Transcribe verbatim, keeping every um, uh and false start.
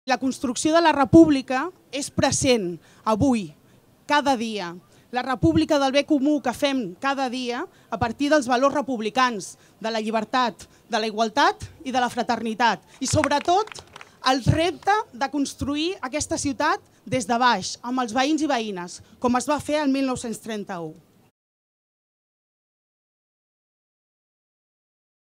La construcció de la república és present avui, cada dia. La república del bé comú que fem cada dia a partir dels valors republicans, de la llibertat, de la igualtat i de la fraternitat. I sobretot el repte de construir aquesta ciutat des de baix, amb els veïns i veïnes, com es va fer el mil nou-cents trenta-u.